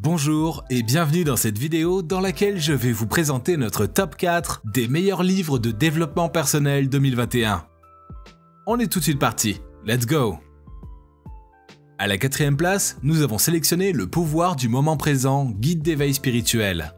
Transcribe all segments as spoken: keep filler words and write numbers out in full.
Bonjour et bienvenue dans cette vidéo dans laquelle je vais vous présenter notre top quatre des meilleurs livres de développement personnel deux mille vingt et un. On est tout de suite parti, let's go! À la quatrième place, nous avons sélectionné Le pouvoir du moment présent, guide d'éveil spirituel.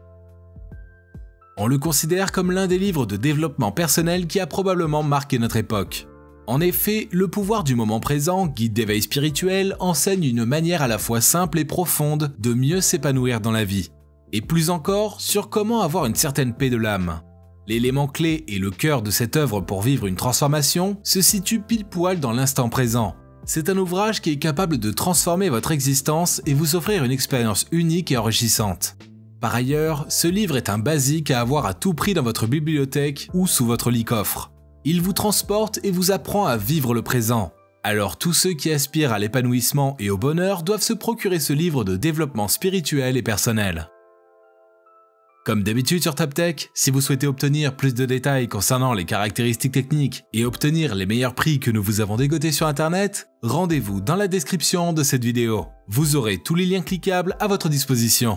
On le considère comme l'un des livres de développement personnel qui a probablement marqué notre époque. En effet, Le pouvoir du moment présent, guide d'éveil spirituel, enseigne une manière à la fois simple et profonde de mieux s'épanouir dans la vie. Et plus encore, sur comment avoir une certaine paix de l'âme. L'élément clé et le cœur de cette œuvre pour vivre une transformation se situe pile poil dans l'instant présent. C'est un ouvrage qui est capable de transformer votre existence et vous offrir une expérience unique et enrichissante. Par ailleurs, ce livre est un basique à avoir à tout prix dans votre bibliothèque ou sous votre lit-coffre. Il vous transporte et vous apprend à vivre le présent. Alors tous ceux qui aspirent à l'épanouissement et au bonheur doivent se procurer ce livre de développement spirituel et personnel. Comme d'habitude sur TopTech, si vous souhaitez obtenir plus de détails concernant les caractéristiques techniques et obtenir les meilleurs prix que nous vous avons dégotés sur internet, rendez-vous dans la description de cette vidéo. Vous aurez tous les liens cliquables à votre disposition.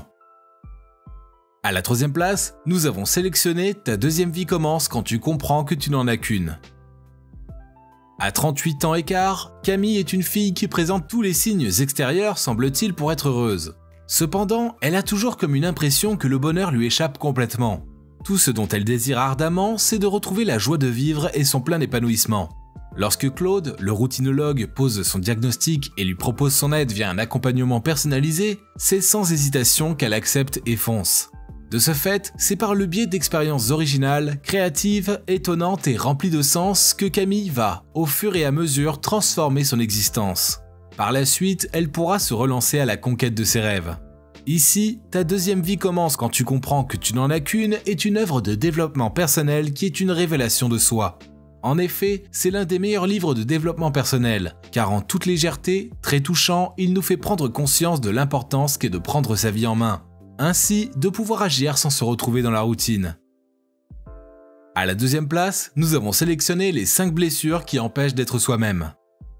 À la troisième place, nous avons sélectionné Ta deuxième vie commence quand tu comprends que tu n'en as qu'une. À trente-huit ans et quart, Camille est une fille qui présente tous les signes extérieurs, semble-t-il, pour être heureuse. Cependant, elle a toujours comme une impression que le bonheur lui échappe complètement. Tout ce dont elle désire ardemment, c'est de retrouver la joie de vivre et son plein épanouissement. Lorsque Claude, le routinologue, pose son diagnostic et lui propose son aide via un accompagnement personnalisé, c'est sans hésitation qu'elle accepte et fonce. De ce fait, c'est par le biais d'expériences originales, créatives, étonnantes et remplies de sens que Camille va, au fur et à mesure, transformer son existence. Par la suite, elle pourra se relancer à la conquête de ses rêves. Ici, Ta deuxième vie commence quand tu comprends que tu n'en as qu'une est une œuvre de développement personnel qui est une révélation de soi. En effet, c'est l'un des meilleurs livres de développement personnel, car en toute légèreté, très touchant, il nous fait prendre conscience de l'importance qu'est de prendre sa vie en main. Ainsi, de pouvoir agir sans se retrouver dans la routine. À la deuxième place, nous avons sélectionné les cinq blessures qui empêchent d'être soi-même.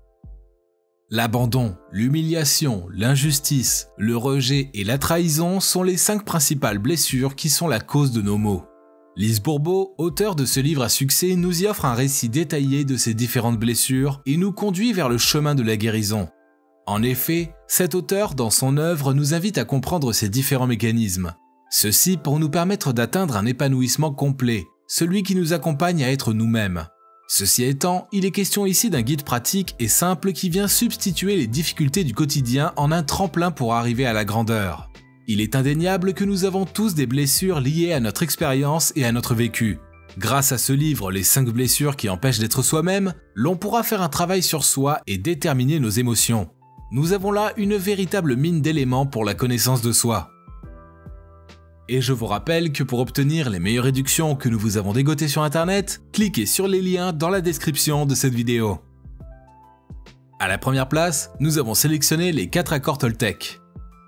L'abandon, l'humiliation, l'injustice, le rejet et la trahison sont les cinq principales blessures qui sont la cause de nos maux. Lise Bourbeau, auteur de ce livre à succès, nous y offre un récit détaillé de ces différentes blessures et nous conduit vers le chemin de la guérison. En effet, cet auteur, dans son œuvre, nous invite à comprendre ces différents mécanismes. Ceci pour nous permettre d'atteindre un épanouissement complet, celui qui nous accompagne à être nous-mêmes. Ceci étant, il est question ici d'un guide pratique et simple qui vient substituer les difficultés du quotidien en un tremplin pour arriver à la grandeur. Il est indéniable que nous avons tous des blessures liées à notre expérience et à notre vécu. Grâce à ce livre, Les cinq blessures qui empêchent d'être soi-même, l'on pourra faire un travail sur soi et déterminer nos émotions. Nous avons là une véritable mine d'éléments pour la connaissance de soi. Et je vous rappelle que pour obtenir les meilleures réductions que nous vous avons dégotées sur internet, cliquez sur les liens dans la description de cette vidéo. À la première place, nous avons sélectionné Les quatre accords Toltec.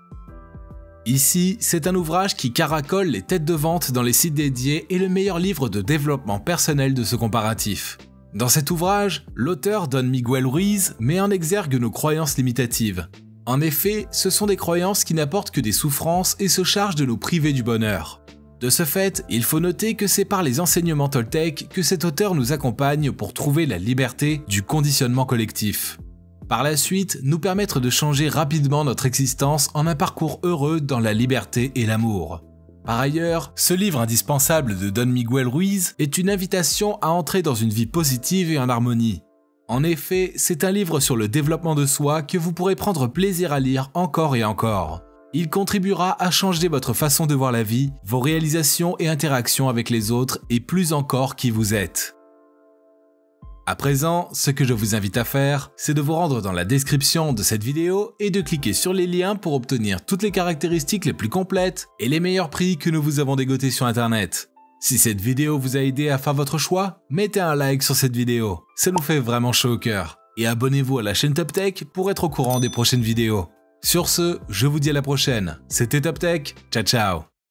Ici, c'est un ouvrage qui caracole les têtes de vente dans les sites dédiés et le meilleur livre de développement personnel de ce comparatif. Dans cet ouvrage, l'auteur Don Miguel Ruiz met en exergue nos croyances limitatives. En effet, ce sont des croyances qui n'apportent que des souffrances et se chargent de nous priver du bonheur. De ce fait, il faut noter que c'est par les enseignements Toltec que cet auteur nous accompagne pour trouver la liberté du conditionnement collectif. Par la suite, nous permettre de changer rapidement notre existence en un parcours heureux dans la liberté et l'amour. Par ailleurs, ce livre indispensable de Don Miguel Ruiz est une invitation à entrer dans une vie positive et en harmonie. En effet, c'est un livre sur le développement de soi que vous pourrez prendre plaisir à lire encore et encore. Il contribuera à changer votre façon de voir la vie, vos réalisations et interactions avec les autres et plus encore qui vous êtes. À présent, ce que je vous invite à faire, c'est de vous rendre dans la description de cette vidéo et de cliquer sur les liens pour obtenir toutes les caractéristiques les plus complètes et les meilleurs prix que nous vous avons dégotés sur internet. Si cette vidéo vous a aidé à faire votre choix, mettez un like sur cette vidéo, ça nous fait vraiment chaud au cœur. Et abonnez-vous à la chaîne TopTech pour être au courant des prochaines vidéos. Sur ce, je vous dis à la prochaine, c'était TopTech, ciao ciao.